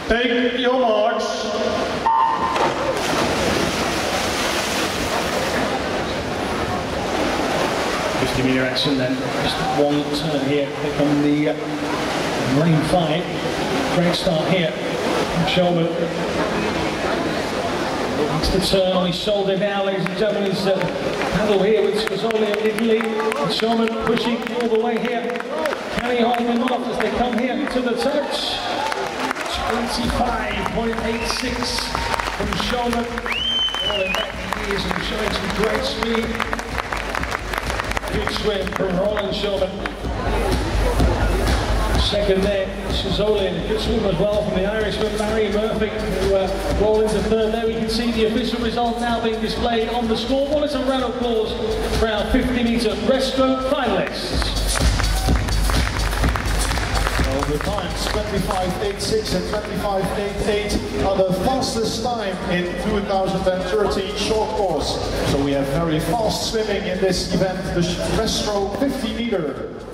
Take your marks. 50-meter action then. Just one turn here. Click on the running 5. Great start here from Shulman. It's the turn on his shoulder now, ladies and gentlemen. His paddle here with Scazzoli and Italy. And Shulman pushing all the way here. Can he hold them off as they come here to the touch? 25.86 from Shulman. Falling back the years and showing some great speed. Good swim from Roland Shulman. Second there, Scazzoli, and a good swim as well from the Irishman, Barry Murphy, who roll into third there. We can see the official result now being displayed on the scoreboard. It's a round of applause for our 50-meter breaststroke finalists. Well, the times 25.86 and 25.88 are the fastest time in 2013 short course. So we have very fast swimming in this event, the breaststroke 50 meter.